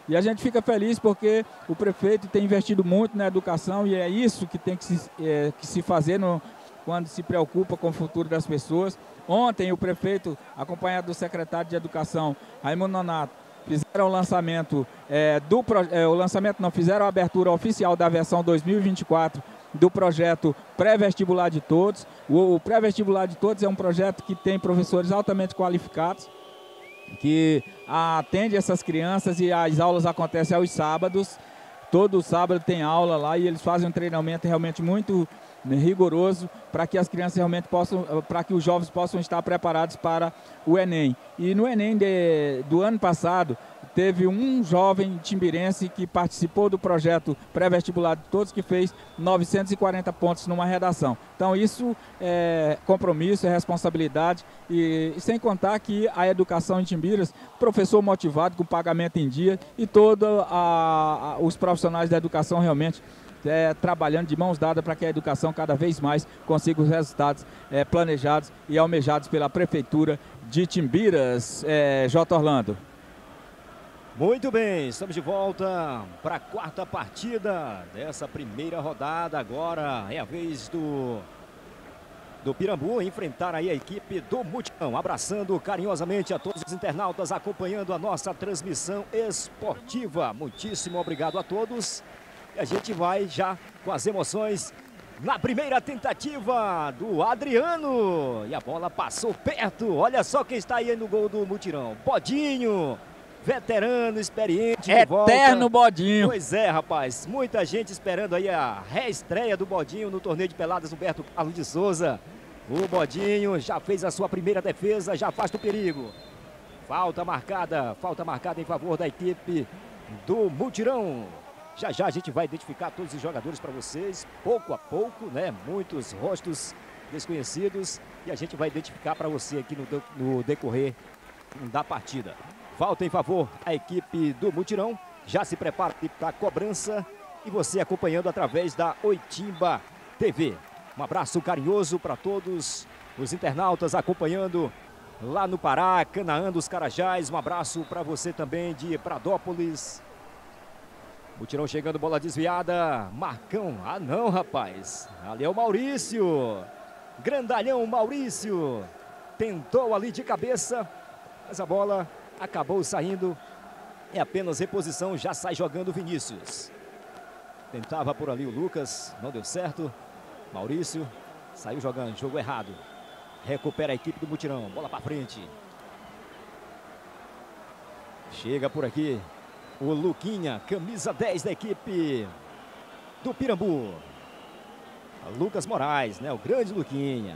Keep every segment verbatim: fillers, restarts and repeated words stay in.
E a gente fica feliz porque o prefeito tem investido muito na educação e é isso que tem que se, é, que se fazer no, quando se preocupa com o futuro das pessoas. Ontem o prefeito, acompanhado do secretário de Educação, Raimundo Nonato, fizeram o lançamento, é, do, é, o lançamento não, fizeram a abertura oficial da versão dois mil e vinte e quatro do projeto Pré-Vestibular de Todos. O, o Pré-Vestibular de Todos é um projeto que tem professores altamente qualificados, que atende essas crianças e as aulas acontecem aos sábados. Todo sábado tem aula lá e eles fazem um treinamento realmente muito rigoroso para que as crianças realmente possam, para que os jovens possam estar preparados para o Enem. E no Enem de, do ano passado, teve um jovem timbirense que participou do projeto Pré-Vestibular de Todos, que fez novecentos e quarenta pontos numa redação. Então isso é compromisso, é responsabilidade e, e sem contar que a educação em Timbiras, professor motivado com pagamento em dia e todos os profissionais da educação realmente É, trabalhando de mãos dadas para que a educação cada vez mais consiga os resultados é, planejados e almejados pela Prefeitura de Timbiras. É, J. Orlando. Muito bem, estamos de volta para a quarta partida dessa primeira rodada. Agora é a vez do, do Pirambu enfrentar aí a equipe do Mutirão. Abraçando carinhosamente a todos os internautas acompanhando a nossa transmissão esportiva. Muitíssimo obrigado a todos. A gente vai já com as emoções na primeira tentativa do Adriano. E a bola passou perto. Olha só quem está aí no gol do Mutirão. Bodinho, veterano, experiente. Eterno Bodinho. Pois é, rapaz. Muita gente esperando aí a reestreia do Bodinho no torneio de peladas Humberto Carlos de Souza. O Bodinho já fez a sua primeira defesa, já afasta o perigo. Falta marcada, falta marcada em favor da equipe do Mutirão. Já já a gente vai identificar todos os jogadores para vocês, pouco a pouco, né? Muitos rostos desconhecidos e a gente vai identificar para você aqui no, no decorrer da partida. Falta em favor a equipe do Mutirão, já se prepara para a cobrança e você acompanhando através da Oitimba T V. Um abraço carinhoso para todos os internautas acompanhando lá no Pará, Canaã dos Carajás. Um abraço para você também de Pradópolis. Mutirão chegando, bola desviada. Marcão, ah não, rapaz. Ali é o Maurício. Grandalhão Maurício. Tentou ali de cabeça, mas a bola acabou saindo. É apenas reposição, já sai jogando Vinícius. Tentava por ali o Lucas, não deu certo. Maurício saiu jogando, jogo errado. Recupera a equipe do Mutirão, bola para frente. Chega por aqui o Luquinha, camisa dez da equipe do Pirambu. Lucas Moraes, né? O grande Luquinha.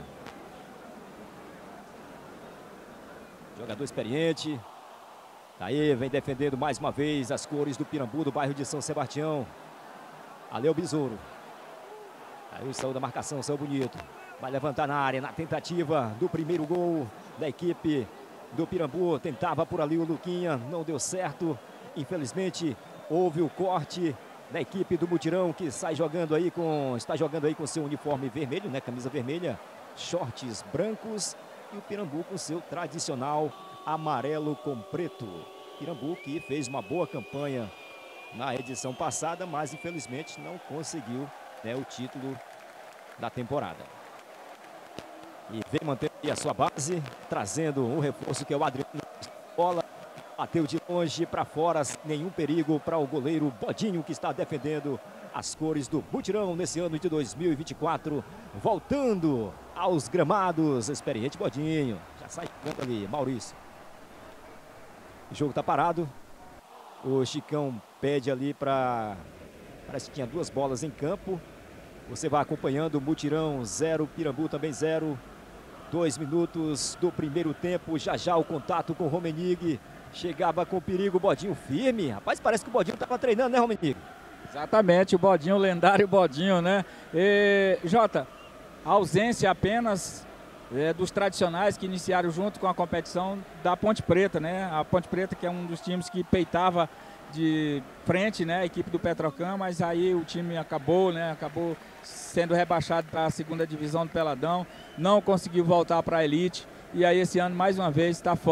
Jogador experiente. Tá aí, vem defendendo mais uma vez as cores do Pirambu, do bairro de São Sebastião. Ali é o Besouro. Aí o saiu da marcação, saiu bonito. Vai levantar na área, na tentativa do primeiro gol da equipe do Pirambu. Tentava por ali o Luquinha, não deu certo. Infelizmente, houve o corte da equipe do Mutirão, que sai jogando aí com, está jogando aí com seu uniforme vermelho, né? Camisa vermelha, shorts brancos e o Pirambu com seu tradicional amarelo com preto. Pirambu que fez uma boa campanha na edição passada, mas infelizmente não conseguiu, né, o título da temporada. E vem mantendo a sua base, trazendo um reforço que é o Adriano. Bola bateu de longe para fora, sem nenhum perigo para o goleiro Bodinho, que está defendendo as cores do Mutirão nesse ano de dois mil e vinte e quatro. Voltando aos gramados, experiente Bodinho. Já sai jogando ali, Maurício. O jogo está parado. O Chicão pede ali para... Parece que tinha duas bolas em campo. Você vai acompanhando, Mutirão zero, Pirambu também zero. Dois minutos do primeiro tempo, já já o contato com o Romenig. Chegava com perigo, o Bodinho firme. Rapaz, parece que o Bodinho estava treinando, né, Romenig? Exatamente, o Bodinho, o lendário Bodinho, né? E, Jota, a ausência apenas é, dos tradicionais que iniciaram junto com a competição da Ponte Preta, né? A Ponte Preta, que é um dos times que peitava de frente, né, a equipe do Petrocam, mas aí o time acabou, né, acabou sendo rebaixado para a segunda divisão do Peladão, não conseguiu voltar para a elite e aí esse ano mais uma vez está fora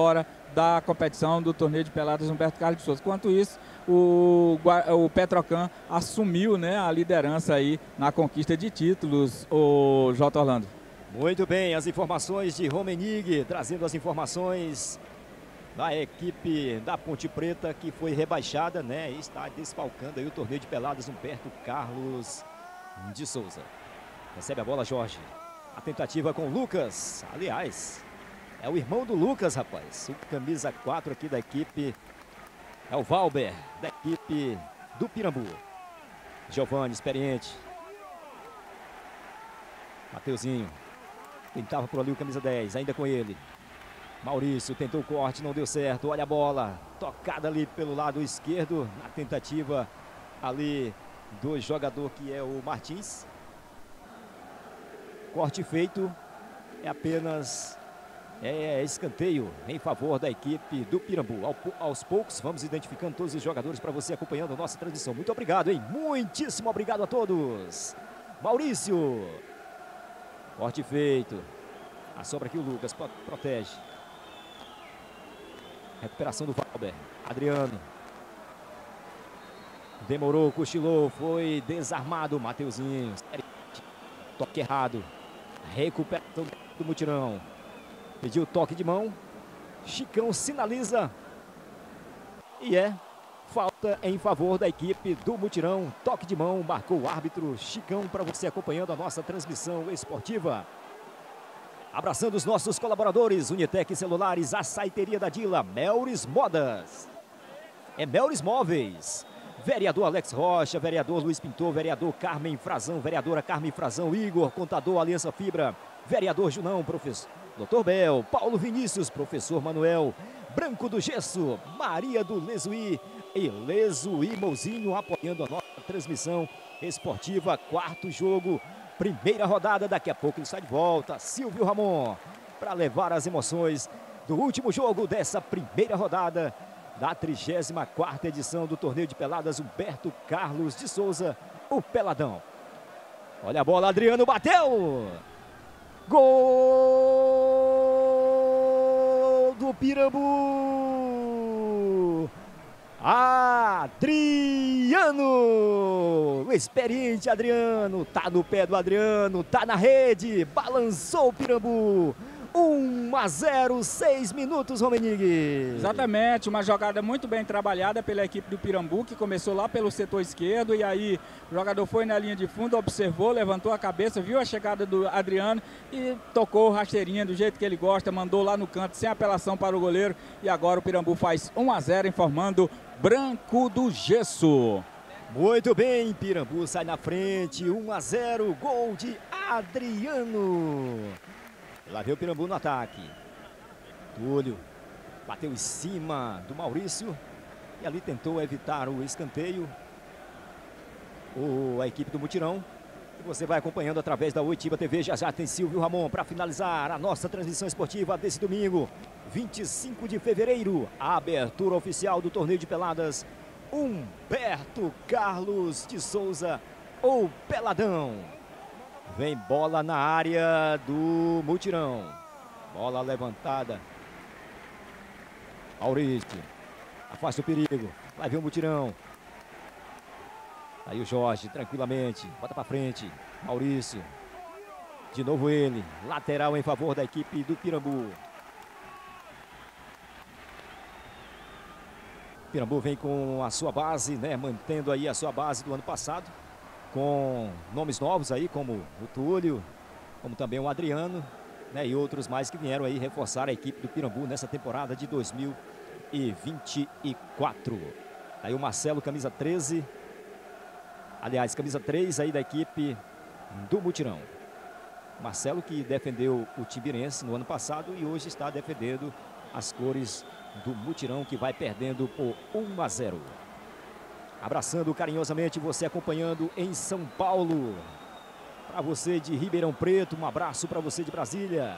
da competição do torneio de peladas Humberto Carlos de Souza. Enquanto isso, o, o Petrocan assumiu, né, a liderança aí na conquista de títulos, o J. Orlando. Muito bem, as informações de Romenig, trazendo as informações da equipe da Ponte Preta, que foi rebaixada, né, e está desfalcando aí o torneio de peladas Humberto Carlos de Souza. Recebe a bola Jorge, a tentativa com o Lucas, aliás, é o irmão do Lucas, rapaz, o camisa quatro aqui da equipe, é o Valber, da equipe do Pirambu. Giovani, experiente. Mateuzinho, tentava por ali o camisa dez, ainda com ele. Maurício tentou o corte, não deu certo, olha a bola, tocada ali pelo lado esquerdo, na tentativa ali do jogador que é o Martins. Corte feito, é apenas é, escanteio em favor da equipe do Pirambu. Ao, aos poucos vamos identificando todos os jogadores para você acompanhando a nossa transmissão. Muito obrigado, hein? Muitíssimo obrigado a todos. Maurício, corte feito, a sobra aqui o Lucas, protege. Recuperação do Valber, Adriano. Demorou, cochilou, foi desarmado, Mateuzinho. Toque errado. Recuperação do Mutirão. Pediu toque de mão. Chicão sinaliza. E é falta em favor da equipe do Mutirão. Toque de mão, marcou o árbitro Chicão para você acompanhando a nossa transmissão esportiva. Abraçando os nossos colaboradores, Unitec Celulares, Açaiteria da Dila, Melris Modas. É Melris Móveis. Vereador Alex Rocha, vereador Luiz Pintor, vereador Carmen Frazão, vereadora Carmen Frazão, Igor, contador Aliança Fibra, vereador Junão, professor doutor Bel, Paulo Vinícius, professor Manuel, Branco do Gesso, Maria do Lesuí e Lesuí Mouzinho apoiando a nossa transmissão esportiva, quarto jogo, primeira rodada, daqui a pouco ele está de volta, Silvio Ramon, para levar as emoções do último jogo dessa primeira rodada da trigésima quarta edição do torneio de peladas Humberto Carlos de Souza, o Peladão. Olha a bola, Adriano bateu! Gol do Pirambu! Adriano! O experiente Adriano, tá no pé do Adriano, tá na rede, balançou o Pirambu. um a zero, seis minutos, Romenig. Exatamente, uma jogada muito bem trabalhada pela equipe do Pirambu, que começou lá pelo setor esquerdo, e aí o jogador foi na linha de fundo, observou, levantou a cabeça, viu a chegada do Adriano e tocou rasteirinha do jeito que ele gosta, mandou lá no canto, sem apelação para o goleiro, e agora o Pirambu faz um a zero, informando Branco do Gesso. Muito bem, Pirambu sai na frente, um a zero, gol de Adriano. Lá veio o Pirambu no ataque. Túlio bateu em cima do Maurício e ali tentou evitar o escanteio. O, a equipe do Mutirão. E você vai acompanhando através da Oitiba T V. Já já tem Silvio Ramon para finalizar a nossa transmissão esportiva desse domingo, vinte e cinco de fevereiro. A abertura oficial do torneio de peladas Humberto Carlos de Souza, o Peladão. Vem bola na área do Mutirão. Bola levantada. Maurício. Afasta o perigo. Vai vir o Mutirão. Aí o Jorge, tranquilamente. Bota pra frente. Maurício. De novo ele. Lateral em favor da equipe do Pirambu. Pirambu vem com a sua base, né? Mantendo aí a sua base do ano passado. Com nomes novos aí, como o Túlio, como também o Adriano, né, e outros mais que vieram aí reforçar a equipe do Pirambu nessa temporada de dois mil e vinte e quatro. Aí o Marcelo, camisa treze, aliás, camisa três aí da equipe do Mutirão. Marcelo que defendeu o Timbirense no ano passado e hoje está defendendo as cores do Mutirão, que vai perdendo por um a zero. Abraçando carinhosamente você acompanhando em São Paulo. Para você de Ribeirão Preto, um abraço para você de Brasília.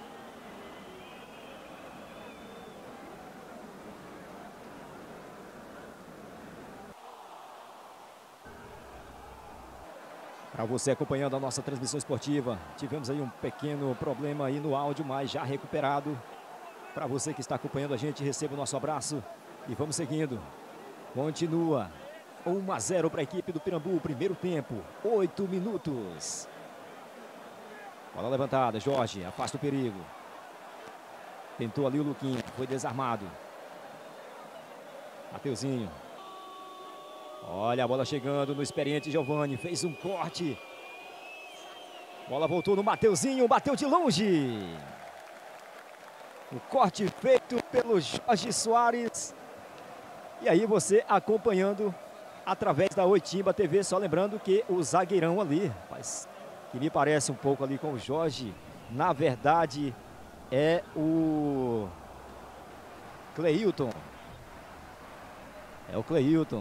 Para você acompanhando a nossa transmissão esportiva, tivemos aí um pequeno problema aí no áudio, mas já recuperado. Para você que está acompanhando a gente, receba o nosso abraço e vamos seguindo. Continua um a zero para a equipe do Pirambu, primeiro tempo, oito minutos. Bola levantada, Jorge afasta o perigo. Tentou ali o Luquinha, foi desarmado. Mateuzinho. Olha a bola chegando no experiente Giovani, fez um corte. Bola voltou no Mateuzinho, bateu de longe. O corte feito pelo Jorge Soares. E aí você acompanhando através da Oitimba T V, só lembrando que o zagueirão ali, mas que me parece um pouco ali com o Jorge, na verdade é o Cleilton. É o Cleilton.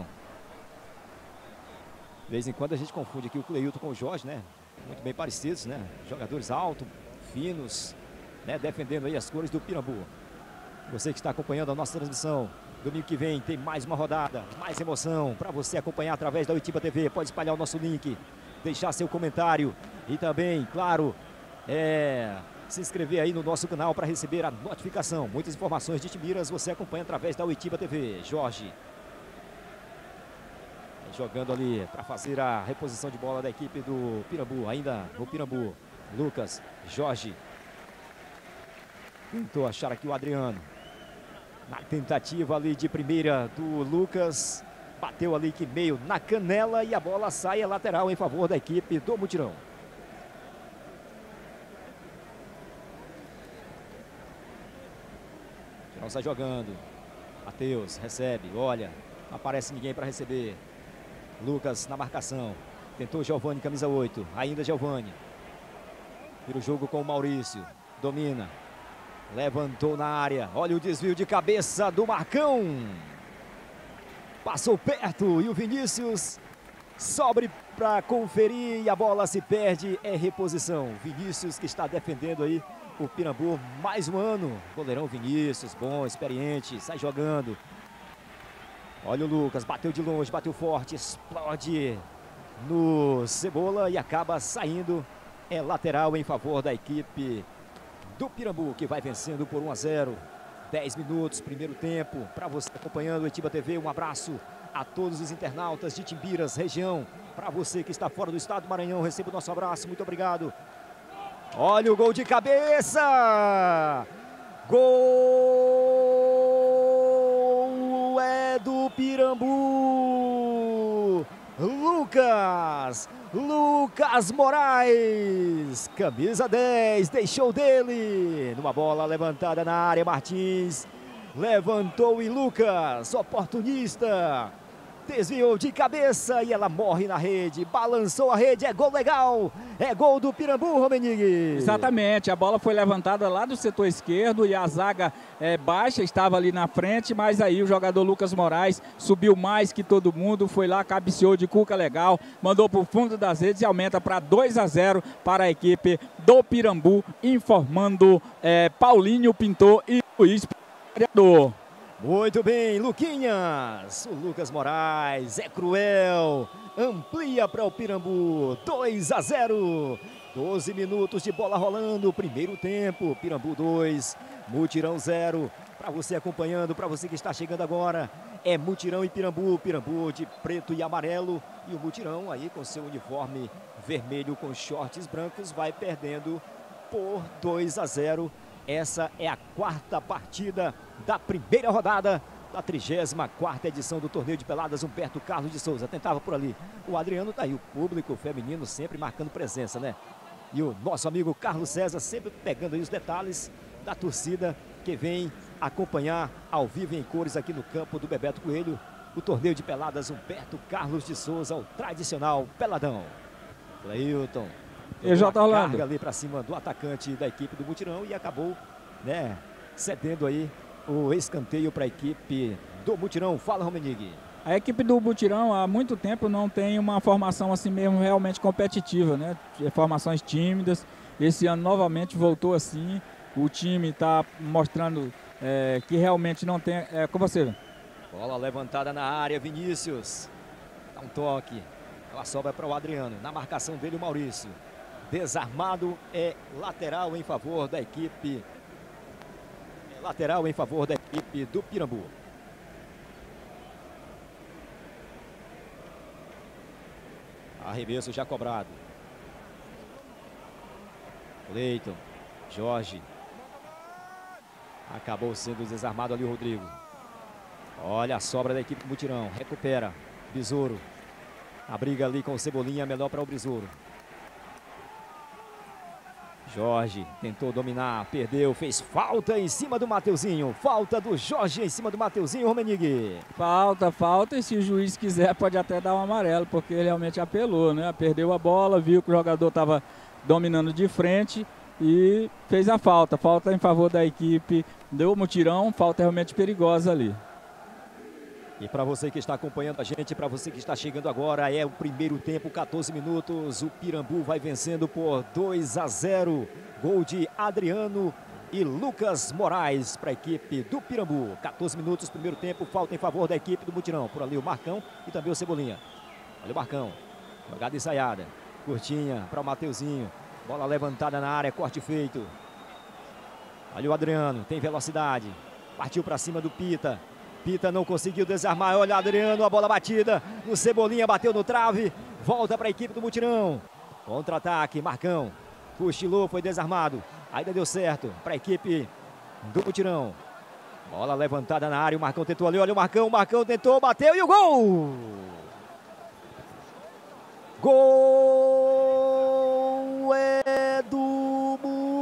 De vez em quando a gente confunde aqui o Cleilton com o Jorge, né? Muito bem parecidos, né? Jogadores altos, finos, né? Defendendo aí as cores do Pirambu. Você que está acompanhando a nossa transmissão, domingo que vem tem mais uma rodada, mais emoção para você acompanhar através da Oitimba T V. Pode espalhar o nosso link, deixar seu comentário e também, claro, é, se inscrever aí no nosso canal para receber a notificação. Muitas informações de Itimbiras você acompanha através da Oitimba T V. Jorge jogando ali para fazer a reposição de bola da equipe do Pirambu, ainda no Pirambu. Lucas, Jorge tentou achar aqui o Adriano. Na tentativa ali de primeira do Lucas, bateu ali que meio na canela e a bola sai a lateral em favor da equipe do Mutirão. Mutirão sai jogando. Matheus recebe, olha, não aparece ninguém para receber. Lucas na marcação, tentou Giovani, camisa oito, ainda Giovani. Vira o jogo com o Maurício, domina. Levantou na área, olha o desvio de cabeça do Marcão. Passou perto e o Vinícius sobe para conferir e a bola se perde, é reposição. Vinícius que está defendendo aí o Pirambu mais um ano. Goleirão Vinícius, bom, experiente, sai jogando. Olha o Lucas, bateu de longe, bateu forte, explode no Cebola e acaba saindo. É lateral em favor da equipe do Pirambu, que vai vencendo por um a zero. dez minutos, primeiro tempo. Para você acompanhando o Oitimba T V, um abraço a todos os internautas de Itimbiras, região. Para você que está fora do estado do Maranhão, receba o nosso abraço, muito obrigado. Olha o gol de cabeça! Gol é do Pirambu! Lucas! Lucas Moraes! Camisa dez, deixou dele! Numa bola levantada na área, Martins levantou e Lucas, oportunista, desviou de cabeça e ela morre na rede, balançou a rede, é gol legal, é gol do Pirambu, Romenig. Exatamente, a bola foi levantada lá do setor esquerdo e a zaga é, baixa estava ali na frente, mas aí o jogador Lucas Moraes subiu mais que todo mundo, foi lá, cabeceou de cuca legal, mandou para o fundo das redes e aumenta para dois a zero para a equipe do Pirambu, informando é, Paulinho Pintor e Luiz Vereador. Muito bem, Luquinhas, o Lucas Moraes é cruel, amplia para o Pirambu, dois a zero, doze minutos de bola rolando, primeiro tempo, Pirambu dois, Mutirão zero, para você acompanhando, para você que está chegando agora, é Mutirão e Pirambu, Pirambu de preto e amarelo, e o Mutirão aí com seu uniforme vermelho com shorts brancos vai perdendo por dois a zero. Essa é a quarta partida da primeira rodada da trigésima quarta edição do torneio de peladas Humberto Carlos de Souza. Tentava por ali. O Adriano tá aí, o público feminino sempre marcando presença, né? E o nosso amigo Carlos César sempre pegando aí os detalhes da torcida que vem acompanhar ao vivo em cores aqui no campo do Bebeto Coelho o torneio de peladas Humberto Carlos de Souza, o tradicional peladão. Cleilton. E J. Orlando. Carga ali para cima do atacante da equipe do Mutirão e acabou, né, cedendo aí o escanteio para a equipe do Mutirão. Fala, Romenig. A equipe do Mutirão há muito tempo não tem uma formação assim mesmo realmente competitiva, né? Formações tímidas. Esse ano novamente voltou assim. O time está mostrando é, que realmente não tem... É, com você. Bola levantada na área, Vinícius. Dá um toque. Ela sobra para o Adriano. Na marcação dele, o Maurício. Desarmado, é lateral em favor da equipe. É Lateral em favor da equipe do Pirambu. Arremesso já cobrado. Cleiton, Jorge. Acabou sendo desarmado ali o Rodrigo. Olha a sobra da equipe do Mutirão. Recupera. Besouro. A briga ali com o Cebolinha, melhor para o Besouro. Jorge tentou dominar, perdeu, fez falta em cima do Mateuzinho. Falta do Jorge em cima do Mateuzinho, Romenig. Falta, falta, e se o juiz quiser pode até dar um amarelo, porque ele realmente apelou, né? Perdeu a bola, viu que o jogador estava dominando de frente e fez a falta. Falta em favor da equipe do Mutirão, falta realmente perigosa ali. E para você que está acompanhando a gente, para você que está chegando agora, é o primeiro tempo, quatorze minutos. O Pirambu vai vencendo por dois a zero. Gol de Adriano e Lucas Moraes para a equipe do Pirambu. quatorze minutos, primeiro tempo, falta em favor da equipe do Mutirão. Por ali o Marcão e também o Cebolinha. Olha o Marcão, jogada ensaiada. Curtinha para o Mateuzinho. Bola levantada na área, corte feito. Olha o Adriano, tem velocidade. Partiu para cima do Pita. Pita não conseguiu desarmar, olha Adriano, a bola batida no Cebolinha, bateu no trave, volta para a equipe do Mutirão. Contra-ataque, Marcão, cochilou, foi desarmado, ainda deu certo para a equipe do Mutirão. Bola levantada na área, o Marcão tentou ali, olha o Marcão, o Marcão tentou, bateu e o gol! Gol é do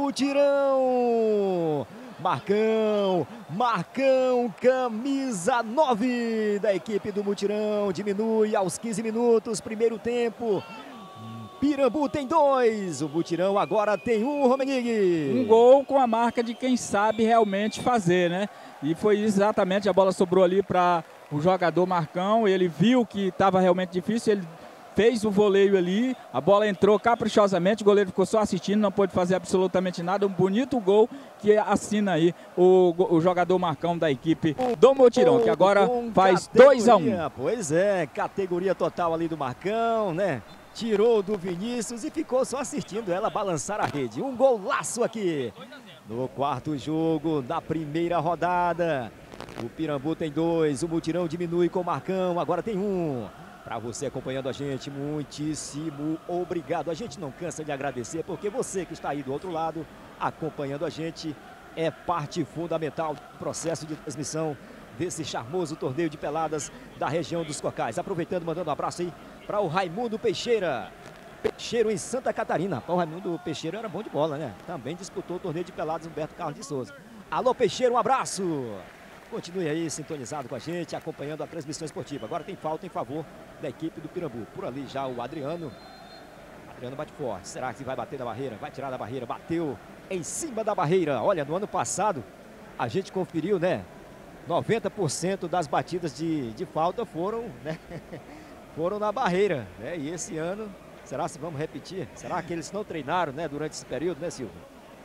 Mutirão! Marcão, Marcão, camisa nove da equipe do Mutirão, diminui aos quinze minutos, primeiro tempo. Pirambu tem dois, o Mutirão agora tem um, Romenig. Um gol com a marca de quem sabe realmente fazer, né? E foi exatamente, a bola sobrou ali para o jogador Marcão, ele viu que estava realmente difícil, ele fez o voleio ali, a bola entrou caprichosamente, o goleiro ficou só assistindo, não pôde fazer absolutamente nada. Um bonito gol que assina aí o, o jogador Marcão da equipe do Mutirão, que agora faz dois a um. Pois é, categoria total ali do Marcão, né? Tirou do Vinícius e ficou só assistindo ela balançar a rede. Um golaço aqui no quarto jogo da primeira rodada. O Pirambu tem dois, o Mutirão diminui com o Marcão, agora tem um. Para você acompanhando a gente, muitíssimo obrigado. A gente não cansa de agradecer, porque você que está aí do outro lado, acompanhando a gente, é parte fundamental do processo de transmissão desse charmoso torneio de peladas da região dos Cocais. Aproveitando, mandando um abraço aí para o Raimundo Peixeira. Peixeiro em Santa Catarina. O Raimundo Peixeira era bom de bola, né? Também disputou o torneio de peladas Humberto Carlos de Souza. Alô, Peixeira, um abraço! Continue aí sintonizado com a gente, acompanhando a transmissão esportiva. Agora tem falta em favor da equipe do Pirambu. Por ali já o Adriano. Adriano bate forte. Será que vai bater da barreira? Vai tirar da barreira. Bateu em cima da barreira. Olha, no ano passado a gente conferiu, né? noventa por cento das batidas de, de falta foram, né? foram na barreira, né? E esse ano, será que vamos repetir? Será que eles não treinaram, né? Durante esse período, né, Silvio?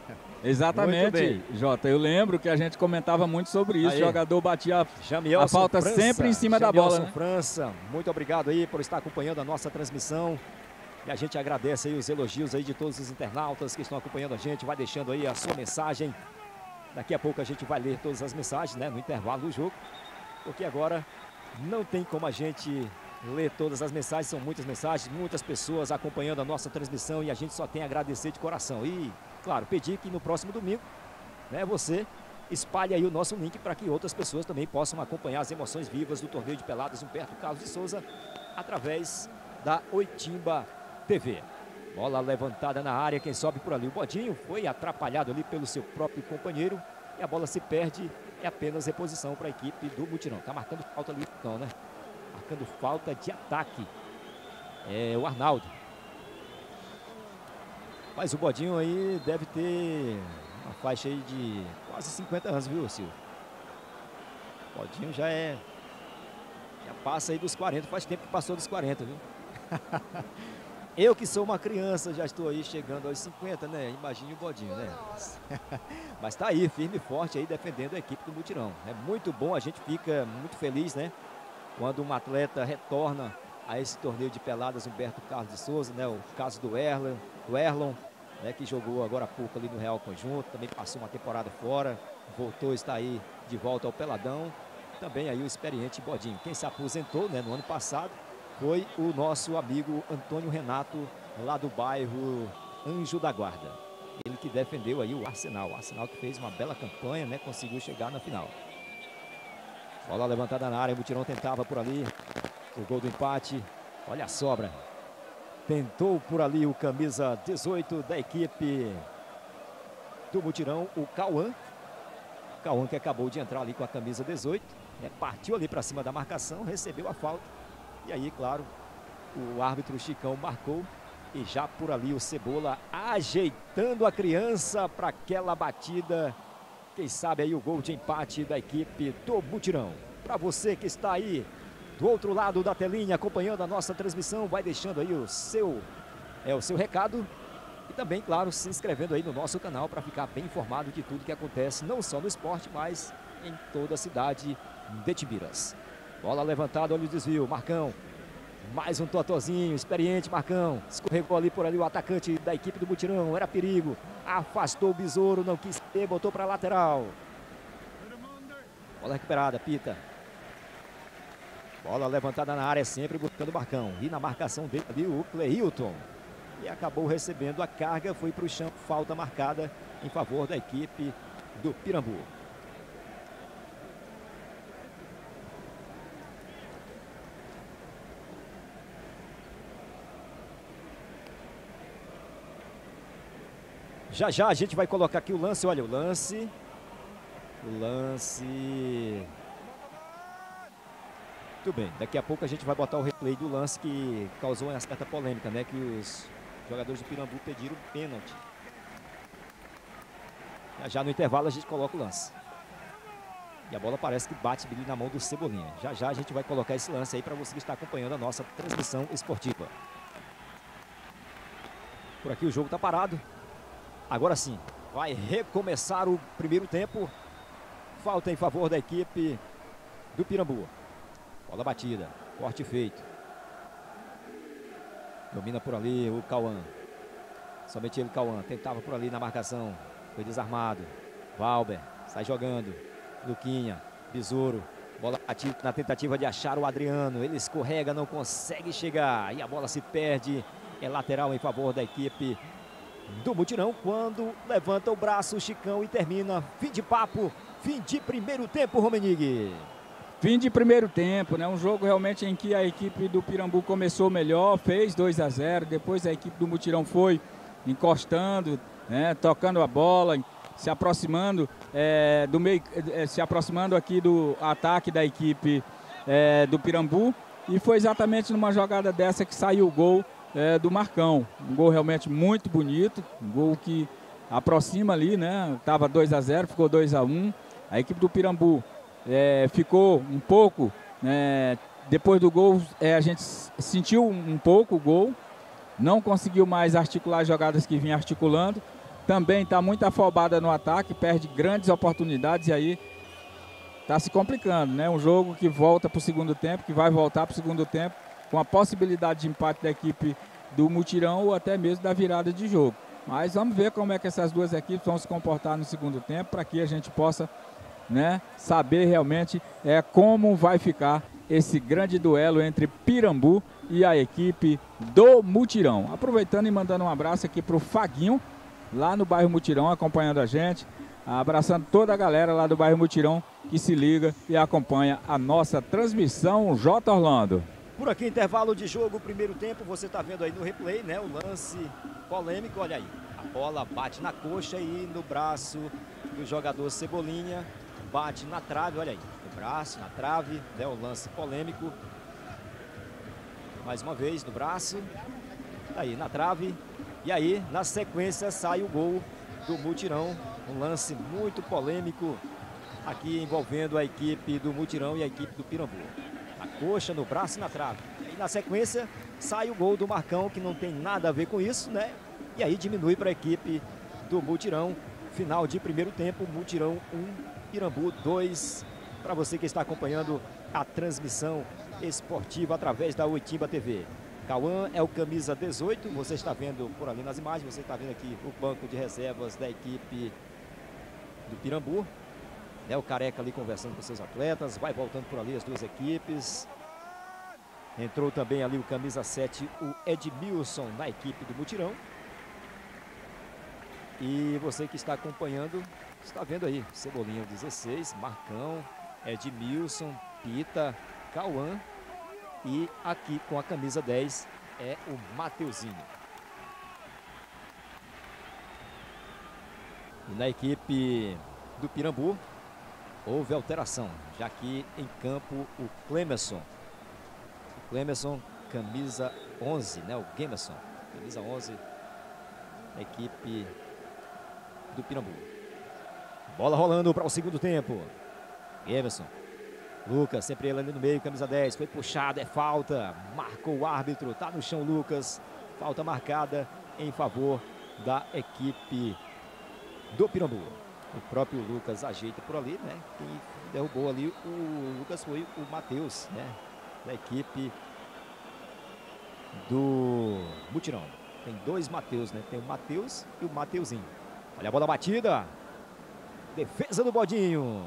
Exatamente, Jota. Eu lembro que a gente comentava muito sobre isso. Aí. O jogador batia Jamielson a falta França, sempre em cima Jamielson da bola, né? França, muito obrigado aí por estar acompanhando a nossa transmissão. E a gente agradece aí os elogios aí de todos os internautas que estão acompanhando a gente. Vai deixando aí a sua mensagem. Daqui a pouco a gente vai ler todas as mensagens, né? No intervalo do jogo. Porque agora não tem como a gente ler todas as mensagens. São muitas mensagens, muitas pessoas acompanhando a nossa transmissão. E a gente só tem a agradecer de coração. E... claro, pedir que no próximo domingo, né, você espalhe aí o nosso link para que outras pessoas também possam acompanhar as emoções vivas do torneio de peladas Humberto Carlos de Souza através da Oitimba T V. Bola levantada na área, quem sobe por ali? O Bodinho foi atrapalhado ali pelo seu próprio companheiro e a bola se perde, é apenas reposição para a equipe do Mutirão. Tá marcando falta ali, não, né? Marcando falta de ataque. É o Arnaldo. Mas o Bodinho aí deve ter uma faixa aí de quase cinquenta anos, viu, Silvio? O Bodinho já é... já passa aí dos quarenta, faz tempo que passou dos quarenta, viu? Eu que sou uma criança, já estou aí chegando aos cinquenta, né? Imagine o Bodinho, né? Mas tá aí, firme e forte aí, defendendo a equipe do Mutirão. É muito bom, a gente fica muito feliz, né? Quando um atleta retorna a esse torneio de peladas Humberto Carlos de Souza, né? O caso do Erlon, do Erlon, né, que jogou agora há pouco ali no Real Conjunto, também passou uma temporada fora, voltou, está aí de volta ao peladão. Também aí o experiente Bodinho. Quem se aposentou, né, no ano passado foi o nosso amigo Antônio Renato, lá do bairro Anjo da Guarda. Ele que defendeu aí o Arsenal. O Arsenal que fez uma bela campanha, né, conseguiu chegar na final. Bola levantada na área, o Mutirão tentava por ali o gol do empate. Olha a sobra. Tentou por ali o camisa dezoito da equipe do Mutirão, o Cauã. Cauã que acabou de entrar ali com a camisa dezoito. Né, partiu ali para cima da marcação, recebeu a falta. E aí, claro, o árbitro Chicão marcou. E já por ali o Cebola ajeitando a criança para aquela batida. Quem sabe aí o gol de empate da equipe do Mutirão. Para você que está aí do outro lado da telinha acompanhando a nossa transmissão, vai deixando aí o seu, é, o seu recado. E também, claro, se inscrevendo aí no nosso canal para ficar bem informado de tudo que acontece, não só no esporte, mas em toda a cidade de Timbiras. Bola levantada, olha o desvio, Marcão. Mais um totozinho, experiente Marcão. Escorregou ali por ali o atacante da equipe do Mutirão. Era perigo. Afastou o Besouro, não quis ter, botou para a lateral. Bola recuperada, Pita. Bola levantada na área, sempre buscando o Marcão. E na marcação dele ali o Cleilton. E acabou recebendo a carga, foi para o chão. Falta marcada em favor da equipe do Pirambu. Já já a gente vai colocar aqui o lance, olha o lance, o lance, muito bem, daqui a pouco a gente vai botar o replay do lance que causou uma certa polêmica, né, que os jogadores do Pirambu pediram pênalti. Já já no intervalo a gente coloca o lance. E a bola parece que bate ali na mão do Cebolinha. Já já a gente vai colocar esse lance aí para você que está acompanhando a nossa transmissão esportiva. Por aqui o jogo está parado. Agora sim, vai recomeçar o primeiro tempo. Falta em favor da equipe do Pirambu. Bola batida, corte feito. Domina por ali o Cauã. Somente ele, Cauã, tentava por ali na marcação. Foi desarmado. Valber, sai jogando. Luquinha, Besouro. Bola batida na tentativa de achar o Adriano. Ele escorrega, não consegue chegar. E a bola se perde. É lateral em favor da equipe do Mutirão, quando levanta o braço o Chicão e termina. Fim de papo, fim de primeiro tempo, Romenig. Fim de primeiro tempo, né? Um jogo realmente em que a equipe do Pirambu começou melhor, fez dois a zero, depois a equipe do Mutirão foi encostando, né? Tocando a bola, se aproximando é, do meio, é, se aproximando aqui do ataque da equipe é, do Pirambu, e foi exatamente numa jogada dessa que saiu o gol É, do Marcão. Um gol realmente muito bonito, um gol que aproxima ali, né? Tava dois a zero, ficou dois a um. A equipe do Pirambu é, ficou um pouco, né, depois do gol, é, a gente sentiu um pouco o gol, não conseguiu mais articular as jogadas que vinha articulando. Também está muito afobada no ataque, perde grandes oportunidades e aí está se complicando, né? Um jogo que volta para o segundo tempo, que vai voltar para o segundo tempo, com a possibilidade de empate da equipe do Mutirão ou até mesmo da virada de jogo. Mas vamos ver como é que essas duas equipes vão se comportar no segundo tempo, para que a gente possa, né, saber realmente é, como vai ficar esse grande duelo entre Pirambu e a equipe do Mutirão. Aproveitando e mandando um abraço aqui para o Faguinho, lá no bairro Mutirão, acompanhando a gente. Abraçando toda a galera lá do bairro Mutirão que se liga e acompanha a nossa transmissão J Orlando. Por aqui, intervalo de jogo, primeiro tempo, você está vendo aí no replay, né? O lance polêmico, olha aí. A bola bate na coxa e no braço do jogador Cebolinha. Bate na trave, olha aí. No braço, na trave, né? O lance polêmico. Mais uma vez no braço. Tá aí, na trave. E aí, na sequência, sai o gol do Mutirão. Um lance muito polêmico aqui envolvendo a equipe do Mutirão e a equipe do Pirambu. Na coxa, no braço e na trave. E aí, na sequência, sai o gol do Marcão, que não tem nada a ver com isso, né? E aí diminui para a equipe do Mutirão. Final de primeiro tempo, Mutirão um, Pirambu dois. Para você que está acompanhando a transmissão esportiva através da Oitimba T V. Cauã é o camisa dezoito, você está vendo por ali nas imagens, você está vendo aqui o banco de reservas da equipe do Pirambu. Né, o Careca ali conversando com seus atletas. Vai voltando por ali as duas equipes. Entrou também ali o camisa sete, o Edmilson, na equipe do Mutirão. E você que está acompanhando, está vendo aí, Cebolinha dezesseis, Marcão, Edmilson, Pita, Cauã. E aqui com a camisa dez é o Mateuzinho. E na equipe do Pirambu houve alteração, já que em campo o Clemerson. O Clemerson, camisa onze, né? O Gemerson, camisa onze, da equipe do Pirambu. Bola rolando para o segundo tempo. Gemerson. Lucas, sempre ele ali no meio, camisa dez. Foi puxado, é falta. Marcou o árbitro. Tá no chão, Lucas. Falta marcada em favor da equipe do Pirambu. O próprio Lucas ajeita por ali, né? Quem derrubou ali o Lucas foi o Matheus, né? Da equipe do Mutirão. Tem dois Matheus, né? Tem o Matheus e o Mateuzinho. Olha a bola batida. Defesa do Bodinho.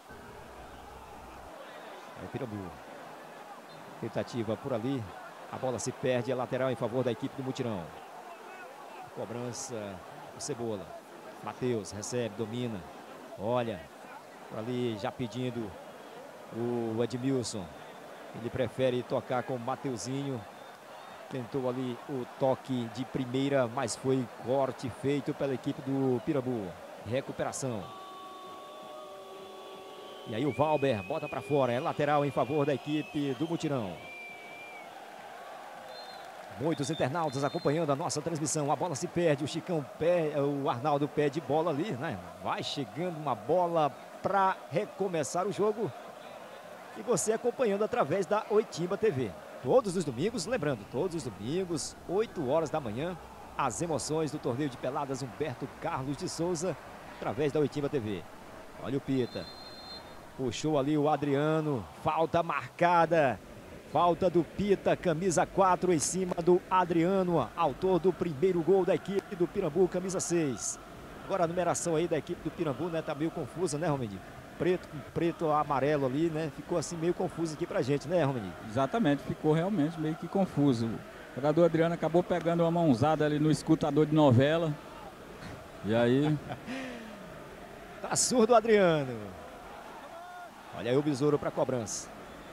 É o Pirambu. Tentativa por ali. A bola se perde. É lateral em favor da equipe do Mutirão. Cobrança. O Cebola. Matheus recebe, domina. Olha. Por ali já pedindo o Edmilson. Ele prefere tocar com o Mateuzinho. Tentou ali o toque de primeira, mas foi corte feito pela equipe do Pirambu. Recuperação. E aí o Valber bota para fora. É lateral em favor da equipe do Mutirão. Muitos internautas acompanhando a nossa transmissão. A bola se perde. O Chicão, pé, o Arnaldo pede bola ali, né? Vai chegando uma bola para recomeçar o jogo. E você acompanhando através da Oitimba T V. Todos os domingos, lembrando, todos os domingos, oito horas da manhã, as emoções do torneio de peladas Humberto Carlos de Souza, através da Oitimba T V. Olha o Pita. Puxou ali o Adriano, falta marcada, falta do Pita, camisa quatro em cima do Adriano, autor do primeiro gol da equipe do Pirambu, camisa seis. Agora a numeração aí da equipe do Pirambu, né, tá meio confusa, né, Romeni? Preto com preto, amarelo ali, né, ficou assim meio confuso aqui pra gente, né, Romeni? Exatamente, ficou realmente meio que confuso. O jogador Adriano acabou pegando uma mãozada ali no escutador de novela, e aí... Tá surdo o Adriano. Olha aí o Besouro para cobrança.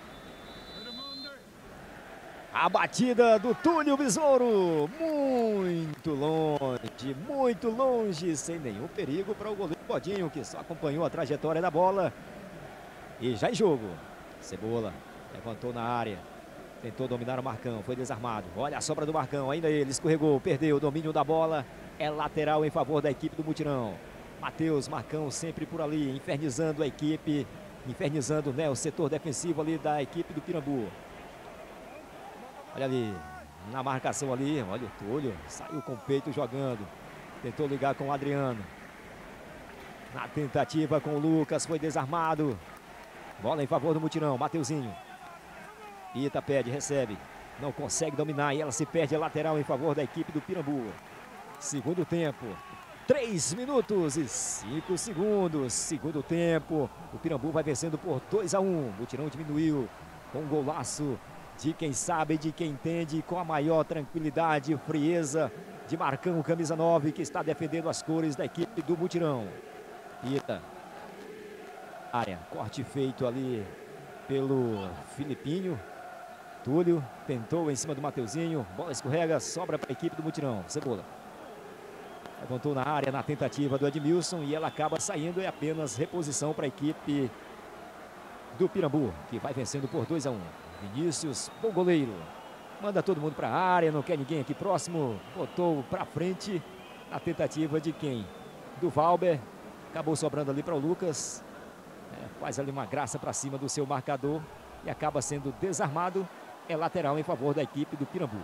A batida do Túlio Besouro. Muito longe, muito longe, sem nenhum perigo para o goleiro Bodinho, que só acompanhou a trajetória da bola. E já em jogo. Cebola levantou na área. Tentou dominar o Marcão, foi desarmado. Olha a sobra do Marcão, ainda ele escorregou, perdeu o domínio da bola. É lateral em favor da equipe do Mutirão. Matheus, Marcão sempre por ali, infernizando a equipe. Infernizando, né, o setor defensivo ali da equipe do Pirambu. Olha ali, na marcação ali, olha o Túlio, saiu com o peito jogando. Tentou ligar com o Adriano. Na tentativa com o Lucas, foi desarmado. Bola em favor do Mutirão, Mateuzinho. Ita pede, recebe. Não consegue dominar e ela se perde a lateral em favor da equipe do Pirambu. Segundo tempo. três minutos e cinco segundos. Segundo tempo. O Pirambu vai vencendo por dois a um. O Mutirão diminuiu com um golaço de quem sabe, de quem entende, com a maior tranquilidade e frieza de Marcão, camisa nove, que está defendendo as cores da equipe do Mutirão. Ita. Área. Corte feito ali pelo Filipinho. Túlio tentou em cima do Mateuzinho. Bola escorrega, sobra para a equipe do Mutirão. Cebola. Levantou na área na tentativa do Edmilson e ela acaba saindo. É apenas reposição para a equipe do Pirambu, que vai vencendo por dois a um. Vinícius, bom goleiro. Manda todo mundo para a área, não quer ninguém aqui próximo. Botou para frente a tentativa de quem? Do Valber. Acabou sobrando ali para o Lucas. É, faz ali uma graça para cima do seu marcador e acaba sendo desarmado. É lateral em favor da equipe do Pirambu.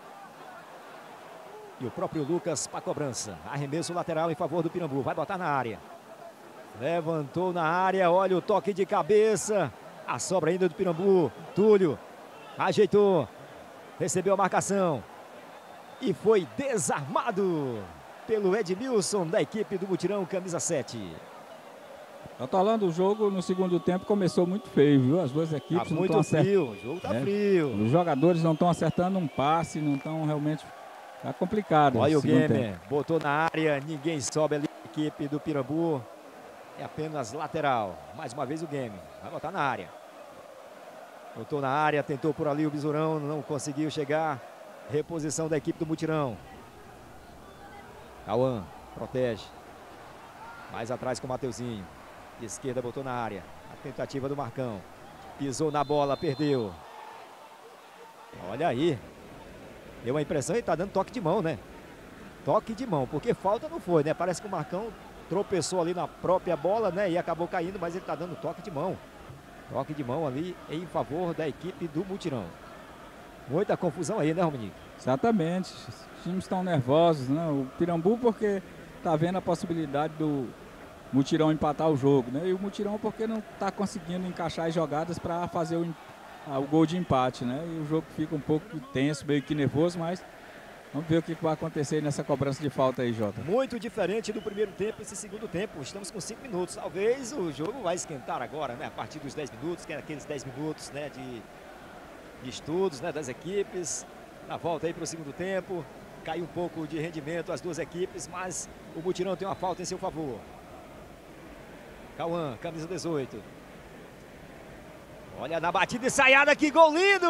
E o próprio Lucas para a cobrança. Arremesso lateral em favor do Pirambu. Vai botar na área. Levantou na área. Olha o toque de cabeça. A sobra ainda do Pirambu. Túlio ajeitou. Recebeu a marcação. E foi desarmado pelo Edmilson da equipe do Mutirão, camisa sete. Eu tô falando, o jogo no segundo tempo começou muito feio, viu? As duas equipes Tá não muito estão frio, acertando. o jogo tá É, frio. Os jogadores não estão acertando um passe, não estão realmente... Tá complicado. Olha o segundo Gamer, tempo. botou na área, ninguém sobe ali, a equipe do Pirambu. É apenas lateral. Mais uma vez o Gamer, vai botar na área. Botou na área, tentou por ali o Bisurão, não conseguiu chegar. Reposição da equipe do Mutirão. Cauã, protege. Mais atrás com o Mateuzinho. De esquerda botou na área. A tentativa do Marcão. Pisou na bola, perdeu. Olha aí. Deu a impressão que ele tá dando toque de mão, né? Toque de mão, porque falta não foi, né? Parece que o Marcão tropeçou ali na própria bola, né? E acabou caindo, mas ele tá dando toque de mão. Toque de mão ali em favor da equipe do Mutirão. Muita confusão aí, né, Romanique? Exatamente. Os times estão nervosos, né? O Pirambu porque tá vendo a possibilidade do Mutirão empatar o jogo, né? E o Mutirão porque não tá conseguindo encaixar as jogadas para fazer o, o gol de empate, né? E o jogo fica um pouco tenso, meio que nervoso, mas vamos ver o que vai acontecer nessa cobrança de falta aí, Jota. Muito diferente do primeiro tempo, esse segundo tempo. Estamos com cinco minutos. Talvez o jogo vai esquentar agora, né? A partir dos dez minutos, que é aqueles dez minutos, né? De, de estudos, né? Das equipes. Na volta aí para o segundo tempo. Caiu um pouco de rendimento as duas equipes, mas o Mutirão tem uma falta em seu favor. Cauã, camisa dezoito. Olha na batida ensaiada, que gol lindo!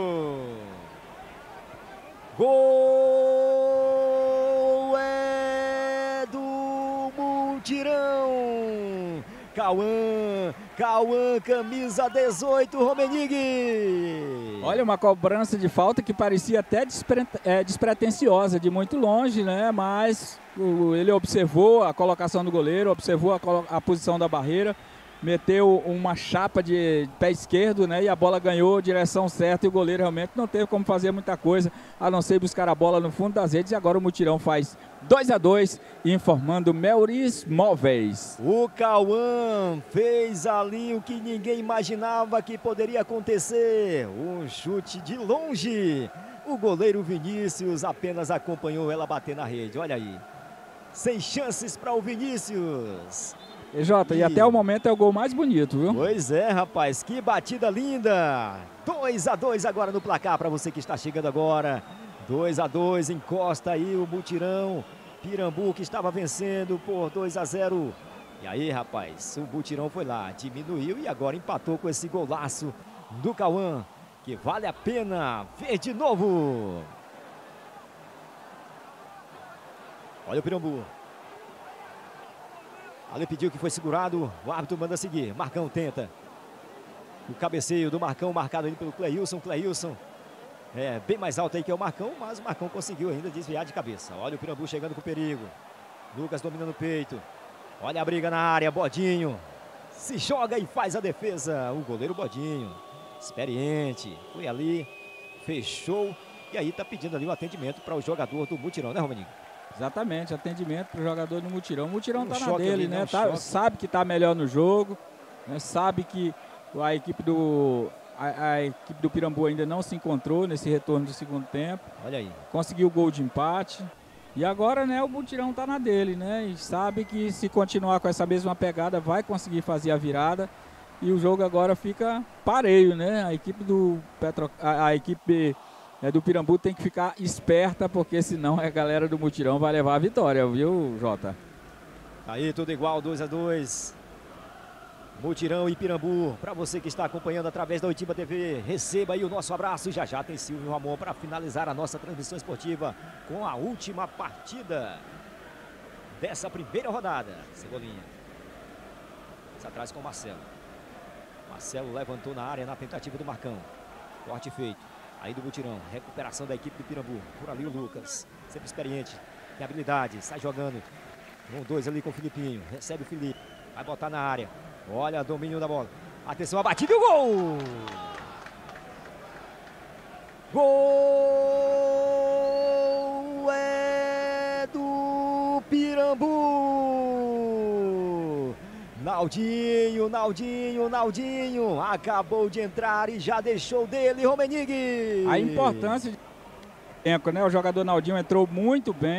Gol é do Mutirão. Cauã, Cauã, camisa dezoito, Romenig. Olha, uma cobrança de falta que parecia até despre, é, despretensiosa, de muito longe, né? Mas o, ele observou a colocação do goleiro, observou a, a posição da barreira, meteu uma chapa de pé esquerdo, né? E a bola ganhou direção certa e o goleiro realmente não teve como fazer muita coisa, a não ser buscar a bola no fundo das redes. E agora o Mutirão faz dois a dois, informando Melris Móveis. O Cauã fez ali o que ninguém imaginava que poderia acontecer. Um chute de longe. O goleiro Vinícius apenas acompanhou ela bater na rede. Olha aí. Sem chances para o Vinícius. E Jota, e... e até o momento é o gol mais bonito, viu? Pois é, rapaz, que batida linda. dois a dois agora no placar para você que está chegando agora. dois a dois, encosta aí o Mutirão. Pirambu que estava vencendo por dois a zero. E aí, rapaz, o Mutirão foi lá, diminuiu e agora empatou com esse golaço do Cauã, que vale a pena ver de novo. Olha o Pirambu. Ali pediu que foi segurado, o árbitro manda seguir. Marcão tenta. O cabeceio do Marcão marcado ali pelo Cleilson. Cleilson é bem mais alto aí que é o Marcão, mas o Marcão conseguiu ainda desviar de cabeça. Olha o Pirambu chegando com perigo. Lucas dominando o peito. Olha a briga na área, Bodinho. Se joga e faz a defesa. O goleiro Bodinho, experiente, foi ali, fechou. E aí tá pedindo ali o atendimento para o jogador do Mutirão, né, Romaninho? Exatamente, atendimento para o jogador do Mutirão. O Mutirão tá na dele, ali, né? Um tá, sabe que tá melhor no jogo, né? Sabe que a equipe do a, a equipe do Pirambu ainda não se encontrou nesse retorno do segundo tempo. Olha aí. Conseguiu o gol de empate. E agora, né, o Mutirão tá na dele, né? E sabe que se continuar com essa mesma pegada vai conseguir fazer a virada. E o jogo agora fica pareio, né? A equipe do Petro, a, a equipe É, do Pirambu tem que ficar esperta, porque senão a galera do Mutirão vai levar a vitória, viu, Jota? Aí tudo igual, dois a dois. Mutirão e Pirambu. Para você que está acompanhando através da Oitiba T V, receba aí o nosso abraço. Já já tem Silvio Ramon para finalizar a nossa transmissão esportiva com a última partida dessa primeira rodada. Cebolinha. Mais atrás com o Marcelo. Marcelo levantou na área na tentativa do Marcão. Corte feito. Aí do Mutirão, recuperação da equipe do Pirambu. Por ali o Lucas, sempre experiente, tem habilidade, sai jogando. Um, dois ali com o Filipinho, recebe o Felipe, vai botar na área. Olha, domínio da bola. Atenção, a batida e o gol! Gol é do Pirambu! Naldinho, Naldinho, Naldinho, acabou de entrar e já deixou dele, Romenig. A importância de tempo, né? O jogador Naldinho entrou muito bem,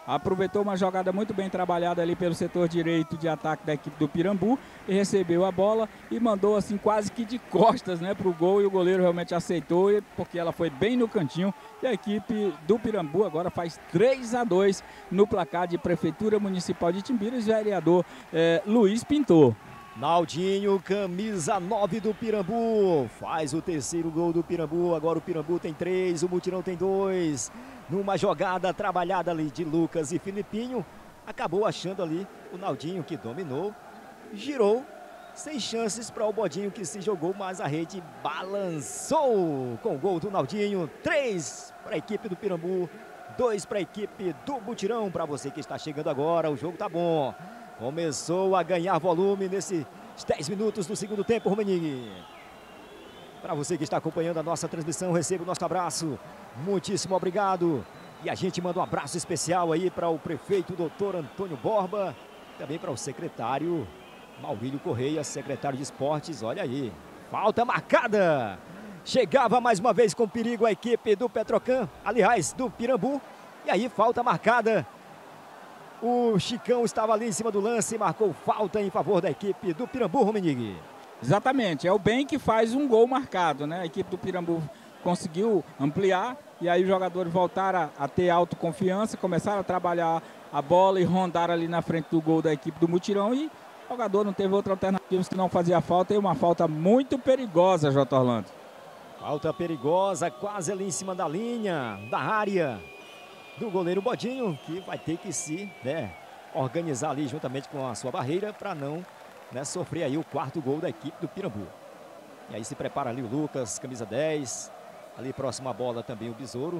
aproveitou uma jogada muito bem trabalhada ali pelo setor direito de ataque da equipe do Pirambu e recebeu a bola e mandou assim quase que de costas, né, para o gol, e o goleiro realmente aceitou, porque ela foi bem no cantinho, e a equipe do Pirambu agora faz três a dois no placar de Prefeitura Municipal de Timbiras, vereador eh, Luiz Pintor. Naldinho, camisa nove do Pirambu, faz o terceiro gol do Pirambu. Agora o Pirambu tem três, o Mutirão tem dois. Numa jogada trabalhada ali de Lucas e Filipinho, acabou achando ali o Naldinho, que dominou, girou, sem chances para o Bodinho, que se jogou, mas a rede balançou com o gol do Naldinho. Três para a equipe do Pirambu, dois para a equipe do Mutirão. Para você que está chegando agora, o jogo tá bom. Começou a ganhar volume nesses dez minutos do segundo tempo, Romenig. Para você que está acompanhando a nossa transmissão, receba o nosso abraço. Muitíssimo obrigado. E a gente manda um abraço especial aí para o prefeito doutor Antônio Borba, também para o secretário Maurílio Correia, secretário de esportes. Olha aí, falta marcada. Chegava mais uma vez com perigo a equipe do Petrocan, aliás, do Pirambu. E aí, falta marcada. O Chicão estava ali em cima do lance e marcou falta em favor da equipe do Pirambu, Romenig. Exatamente, é o bem que faz um gol marcado, né? A equipe do Pirambu conseguiu ampliar e aí os jogadores voltaram a, a ter autoconfiança, começaram a trabalhar a bola e rondar ali na frente do gol da equipe do Mutirão, e o jogador não teve outra alternativa se não fazia falta, e uma falta muito perigosa, J. Orlando. Falta perigosa, quase ali em cima da linha, da área do goleiro Bodinho, que vai ter que se né, organizar ali juntamente com a sua barreira para não né, sofrer aí o quarto gol da equipe do Pirambu. E aí se prepara ali o Lucas, camisa dez, ali próximo à bola também o Besouro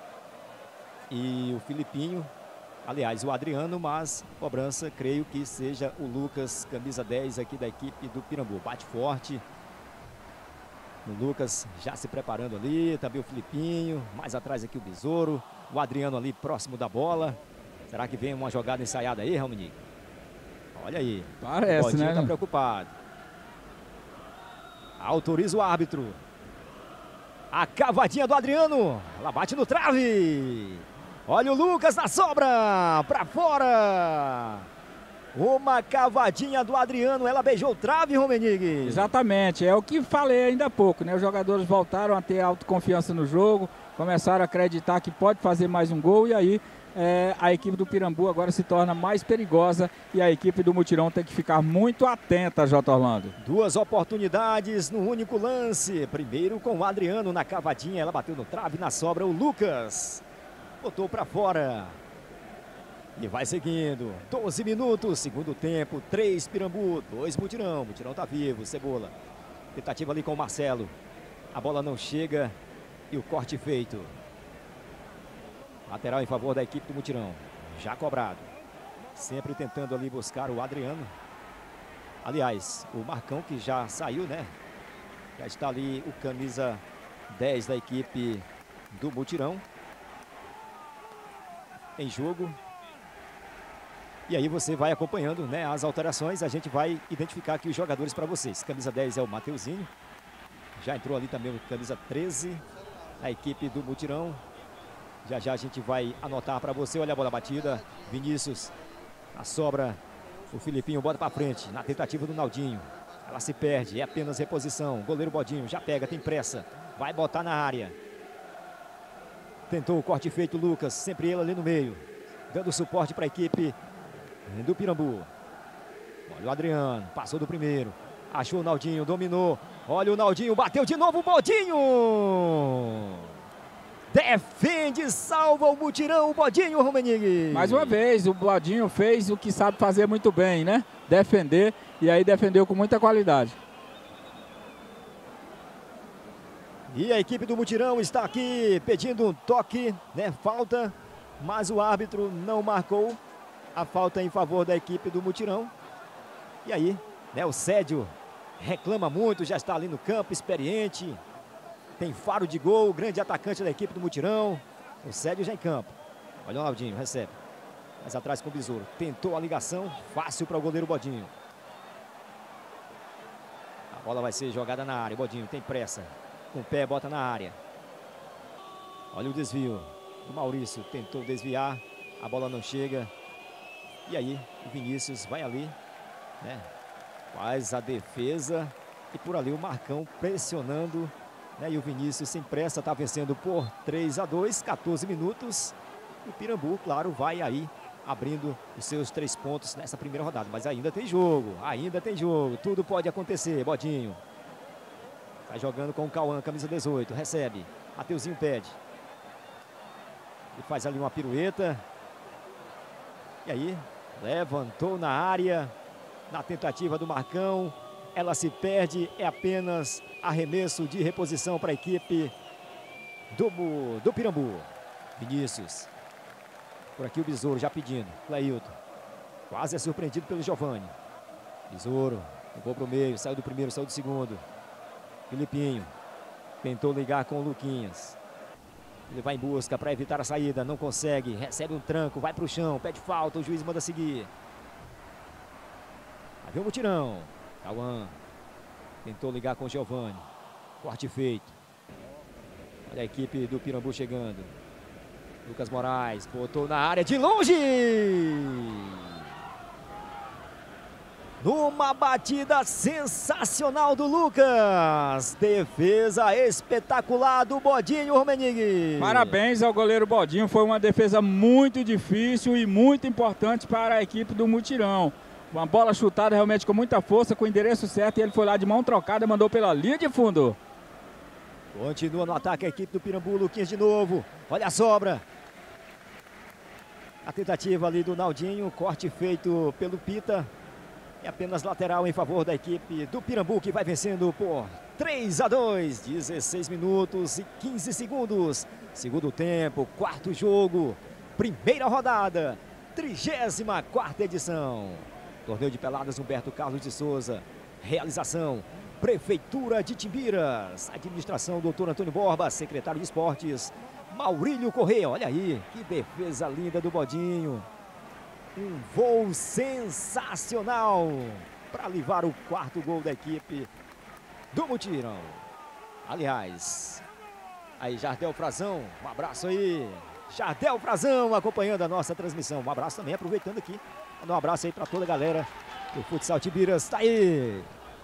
e o Filipinho, aliás o Adriano, mas cobrança creio que seja o Lucas, camisa dez aqui da equipe do Pirambu. Bate forte. O Lucas já se preparando ali, também o Filipinho, mais atrás aqui o Besouro, o Adriano ali próximo da bola. Será que vem uma jogada ensaiada aí, Raoni? Olha aí. Parece, o Bodinho né? Tá preocupado. Autoriza o árbitro. A cavadinha do Adriano, ela bate no trave. Olha o Lucas na sobra, pra fora. Uma cavadinha do Adriano, ela beijou o trave, Romenig. Exatamente, é o que falei ainda há pouco, né? Os jogadores voltaram a ter autoconfiança no jogo, começaram a acreditar que pode fazer mais um gol, e aí é, a equipe do Pirambu agora se torna mais perigosa e a equipe do Mutirão tem que ficar muito atenta, J. Orlando. Duas oportunidades no único lance. Primeiro com o Adriano na cavadinha, ela bateu no trave, na sobra o Lucas botou para fora. E vai seguindo, doze minutos, segundo tempo, três Pirambu, dois Mutirão. Mutirão tá vivo, Cebola. Tentativa ali com o Marcelo. A bola não chega e o corte feito. Lateral em favor da equipe do Mutirão. Já cobrado. Sempre tentando ali buscar o Adriano. Aliás, o Marcão que já saiu, né? Já está ali o camisa dez da equipe do Mutirão em jogo. E aí você vai acompanhando né, as alterações, a gente vai identificar aqui os jogadores para vocês. Camisa dez é o Mateuzinho, já entrou ali também o camisa treze, a equipe do Mutirão. Já já a gente vai anotar para você, olha a bola batida, Vinícius, a sobra, o Filipinho bota para frente, na tentativa do Naldinho. Ela se perde, é apenas reposição, goleiro Bodinho já pega, tem pressa, vai botar na área. Tentou o corte feito, Lucas, sempre ele ali no meio, dando suporte para a equipe do Pirambu. Olha o Adriano, passou do primeiro, achou o Naldinho, dominou, olha o Naldinho, bateu de novo o Bodinho. Defende, salva o Mutirão, o Bodinho, Romenig. Mais uma vez, o Bodinho fez o que sabe fazer muito bem, né? Defender, e aí defendeu com muita qualidade. E a equipe do Mutirão está aqui pedindo um toque, né? Falta, mas o árbitro não marcou a falta em favor da equipe do Mutirão. E aí, né, o Cédio reclama muito, já está ali no campo, experiente. Tem faro de gol, grande atacante da equipe do Mutirão. O Cédio já em campo. Olha o Naldinho, recebe. Mais atrás com o Besouro. Tentou a ligação, fácil para o goleiro Bodinho. A bola vai ser jogada na área. Bodinho tem pressa. Com o pé, bota na área. Olha o desvio do Maurício. Tentou desviar. A bola não chega. E aí o Vinícius vai ali, né? Faz a defesa. E por ali o Marcão pressionando, né? E o Vinícius sem pressa está vencendo por três a dois, quatorze minutos. E o Pirambu, claro, vai aí abrindo os seus três pontos nessa primeira rodada. Mas ainda tem jogo, ainda tem jogo. Tudo pode acontecer. Bodinho vai jogando com o Cauã, camisa dezoito. Recebe. Mateuzinho pede. E faz ali uma pirueta. E aí, levantou na área. Na tentativa do Marcão. Ela se perde. É apenas arremesso de reposição para a equipe do, do Pirambu. Vinícius. Por aqui o Besouro já pedindo. Cleilton. Quase é surpreendido pelo Giovani. Besouro. Levou para o meio. Saiu do primeiro, saiu do segundo. Filipinho. Tentou ligar com o Luquinhas. Ele vai em busca para evitar a saída. Não consegue. Recebe um tranco. Vai para o chão. Pede falta. O juiz manda seguir. Havia um mutirão. Cauã. Tentou ligar com o Giovani. Corte feito. Olha a equipe do Pirambu chegando. Lucas Moraes botou na área de longe. Numa batida sensacional do Lucas. Defesa espetacular do Bodinho Romenig. Parabéns ao goleiro Bodinho. Foi uma defesa muito difícil e muito importante para a equipe do Mutirão. Uma bola chutada realmente com muita força, com o endereço certo. E ele foi lá de mão trocada e mandou pela linha de fundo. Continua no ataque a equipe do Pirambu. Luquinhas de novo. Olha a sobra. A tentativa ali do Naldinho. Corte feito pelo Pita. É apenas lateral em favor da equipe do Pirambu, que vai vencendo por três a dois. dezesseis minutos e quinze segundos. Segundo tempo, quarto jogo. Primeira rodada. trigésima quarta edição. Torneio de Peladas Humberto Carlos de Souza. Realização. Prefeitura de Timbiras. Administração doutor Antônio Borba. Secretário de Esportes Maurílio Correia. Olha aí, que defesa linda do Bodinho. Um voo sensacional para livrar o quarto gol da equipe do Mutirão. Aliás, aí Jardel Frazão, um abraço aí. Jardel Frazão acompanhando a nossa transmissão. Um abraço também, aproveitando aqui. Mandar um abraço aí para toda a galera do Futsal Timbiras. Tá aí.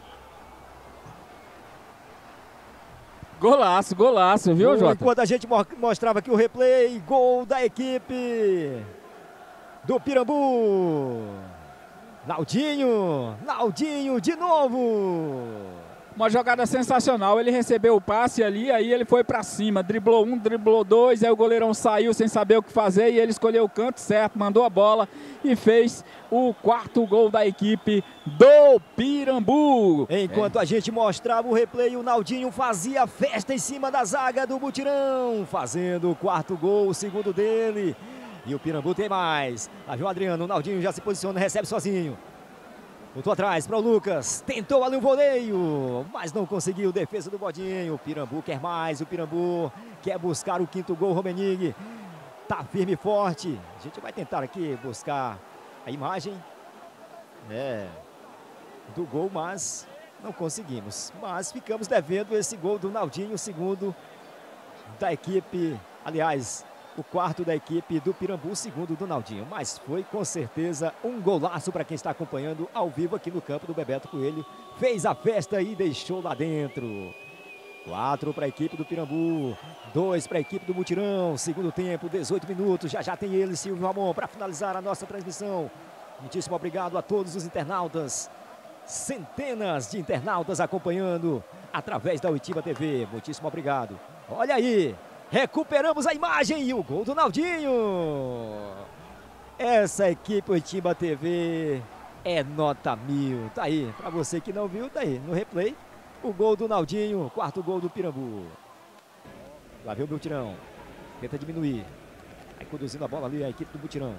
Golaço, golaço, viu, Jota? Enquanto a gente mostrava aqui o replay, gol da equipe do Pirambu. Naldinho, Naldinho de novo. Uma jogada sensacional, ele recebeu o passe ali, aí ele foi pra cima, driblou um, driblou dois, aí o goleirão saiu sem saber o que fazer e ele escolheu o canto certo, mandou a bola e fez o quarto gol da equipe do Pirambu. Enquanto é. a gente mostrava o replay, o Naldinho fazia festa em cima da zaga do Mutirão, fazendo o quarto gol, o segundo dele. E o Pirambu tem mais. Lá viu o Adriano, o Naldinho já se posiciona, recebe sozinho. Voltou atrás para o Lucas, tentou ali o voleio, mas não conseguiu, defesa do Bodinho. O Pirambu quer mais, o Pirambu quer buscar o quinto gol. Romenig tá firme e forte. A gente vai tentar aqui buscar a imagem é, do gol, mas não conseguimos. Mas ficamos devendo esse gol do Naldinho, o segundo da equipe, aliás, o quarto da equipe do Pirambu, o segundo do Naldinho. Mas foi com certeza um golaço para quem está acompanhando ao vivo aqui no campo do Bebeto Coelho. Fez a festa e deixou lá dentro. Quatro para a equipe do Pirambu, dois para a equipe do Mutirão. Segundo tempo, dezoito minutos. Já já tem ele, Silvio Ramon, para finalizar a nossa transmissão. Muitíssimo obrigado a todos os internautas. Centenas de internautas acompanhando através da Oitiba T V. Muitíssimo obrigado. Olha aí. Recuperamos a imagem e o gol do Naldinho. Essa equipe Oitiba T V é nota mil. Tá aí, para você que não viu, tá aí no replay. O gol do Naldinho, quarto gol do Pirambu. Lá vem o Mutirão. Tenta diminuir. Aí conduzindo a bola ali a equipe do Mutirão.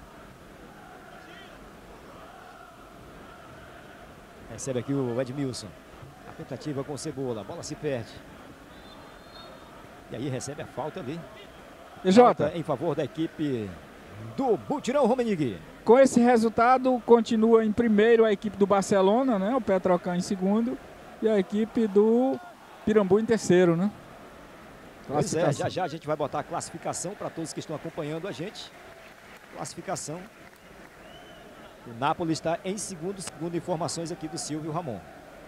Recebe aqui o Edmilson. A tentativa com o Cebola. A bola se perde. E aí recebe a falta ali. E Jota, em favor da equipe do Mutirão Romenig. Com esse resultado, continua em primeiro a equipe do Barcelona, né? O Petrocão em segundo. E a equipe do Pirambu em terceiro, né? Pois é, já já a gente vai botar a classificação para todos que estão acompanhando a gente. classificação. O Napoli está em segundo, segundo informações aqui do Silvio Ramon.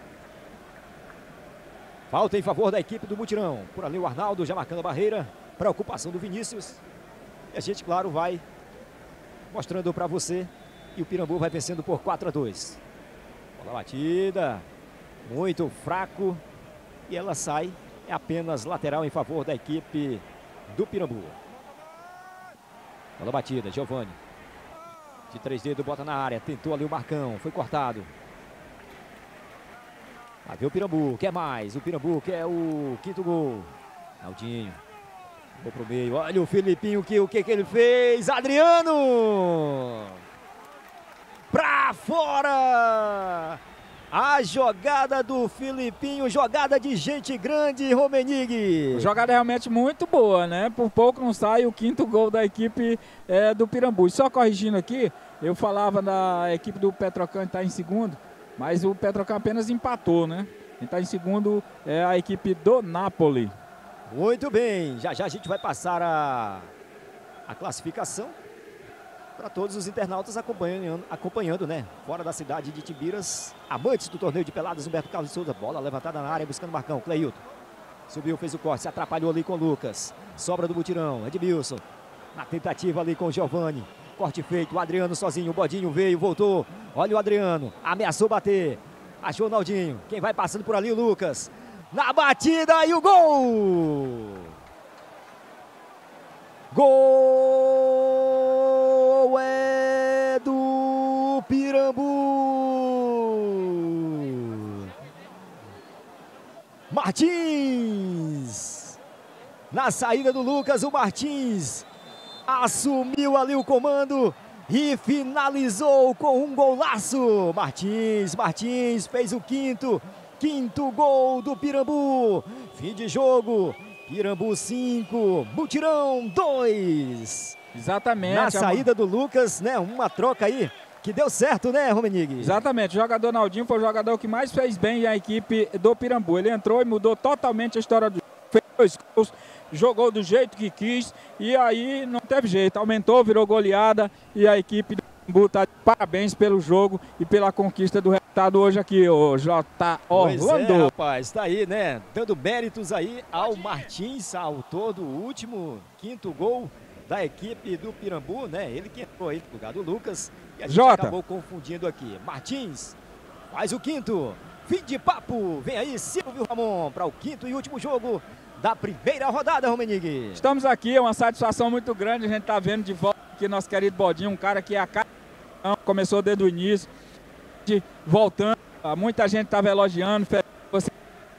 Falta em favor da equipe do Mutirão. Por ali o Arnaldo já marcando a barreira. Preocupação do Vinícius. E a gente, claro, vai mostrando para você. E o Pirambu vai vencendo por quatro a dois. Bola batida. Muito fraco. E ela sai. É apenas lateral em favor da equipe do Pirambu. Bola batida. Giovani. De três dedos, bota na área. Tentou ali o Marcão. Foi cortado. Lá vem o Pirambu. Quer mais. O Pirambu quer o quinto gol. Naldinho. Vou pro meio. Olha o Filipinho. Que, o que, que ele fez? Adriano! Pra fora! A jogada do Filipinho. Jogada de gente grande, Romenig. Jogada realmente muito boa, né? Por pouco não sai o quinto gol da equipe é, do Pirambu. E só corrigindo aqui, eu falava da equipe do Petrocan estar em segundo, mas o Petrocan apenas empatou, né? Quem está em segundo é a equipe do Napoli. Muito bem. Já já a gente vai passar a, a classificação para todos os internautas acompanhando, acompanhando, né? Fora da cidade de Timbiras. Amantes do torneio de peladas, Humberto Carlos de Souza. Bola levantada na área, buscando o Marcão. Cleilton. Subiu, fez o corte, se atrapalhou ali com o Lucas. Sobra do Mutirão. Edmilson. Na tentativa ali com o Giovani. Corte feito. O Adriano sozinho. O Bodinho veio, voltou. Olha o Adriano. Ameaçou bater. Achou o Naldinho. Quem vai passando por ali, o Lucas. Na batida e o gol! Gol é do Pirambu. Martins. Na saída do Lucas, o Martins assumiu ali o comando e finalizou com um golaço. Martins, Martins fez o quinto. Quinto gol do Pirambu. Fim de jogo. Pirambu cinco, Mutirão dois. Exatamente. Na saída do Lucas, né? Uma troca aí que deu certo, né, Romenig? Exatamente. O jogador Naldinho foi o jogador que mais fez bem a equipe do Pirambu. Ele entrou e mudou totalmente a história do jogo. Fez dois gols, jogou do jeito que quis e aí não teve jeito. Aumentou, virou goleada e a equipe do Pirambu está de parabéns pelo jogo e pela conquista do resultado hoje aqui, o J. Orlando. Pois é, rapaz, tá aí, né? Dando méritos aí ao Martins, autor do último quinto gol da equipe do Pirambu, né? Ele que entrou aí no lugar do Lucas e a gente Jota. acabou confundindo aqui. Martins faz o quinto. Fim de papo. Vem aí Silvio Ramon para o quinto e último jogo da primeira rodada, Romenig. Estamos aqui, é uma satisfação muito grande. A gente tá vendo de volta aqui nosso querido Bodinho, um cara que é a cara, começou desde o início, voltando. Muita gente estava elogiando. Você...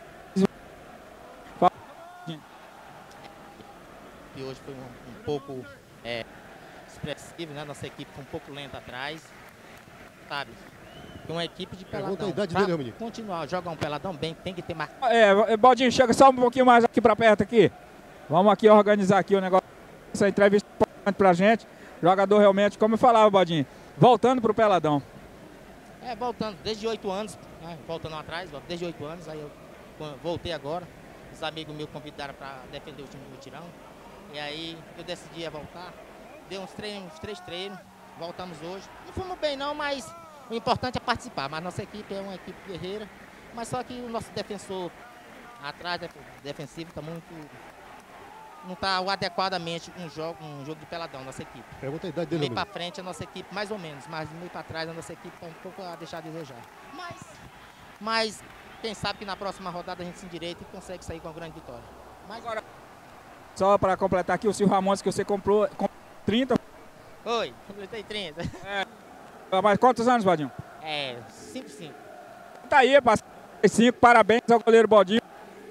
E hoje foi um, um pouco é, expressivo, né? Nossa equipe foi um pouco lenta atrás, sabe? Uma equipe de peladão. Idade dele, Romenig. Continuar, jogar um peladão bem, tem que ter mais. É, Bodinho, chega só um pouquinho mais aqui para perto aqui. Vamos aqui organizar aqui o negócio. Essa entrevista é importante pra gente. Jogador realmente, como eu falava, Bodinho, voltando pro peladão. É, voltando, desde oito anos, né? Voltando atrás, desde oito anos, aí eu voltei agora. Os amigos meus convidaram para defender o time do Mutirão. E aí eu decidi voltar. Deu uns treinos, uns três treinos, voltamos hoje. Não fomos bem não, mas o importante é participar. Mas nossa equipe é uma equipe guerreira, mas só que o nosso defensor atrás, defensivo, está muito... não está adequadamente um jogo, um jogo de peladão, nossa equipe. Pergunta a idade dele, meio para frente a nossa equipe, mais ou menos, mas meio para trás a nossa equipe está um pouco a deixar a desejar. Mas, mas quem sabe que na próxima rodada a gente se endireita e consegue sair com uma grande vitória. Mas agora, só para completar aqui, o Silvio Ramon que você comprou, comprou trinta. Oi, completei trinta. É, mas quantos anos, Bodinho? É, cinco, cinco. Tá aí, passou cinco, parabéns ao goleiro Bodinho.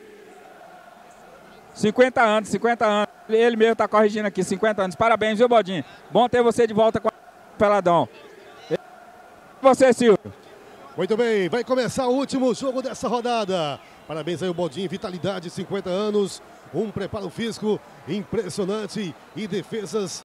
cinquenta anos, cinquenta anos. Ele mesmo está corrigindo aqui, cinquenta anos. Parabéns, viu, Bodinho? Bom ter você de volta com o peladão. E você, Silvio. Muito bem, vai começar o último jogo dessa rodada. Parabéns aí ao Bodinho, vitalidade, cinquenta anos. Um preparo físico impressionante e defesas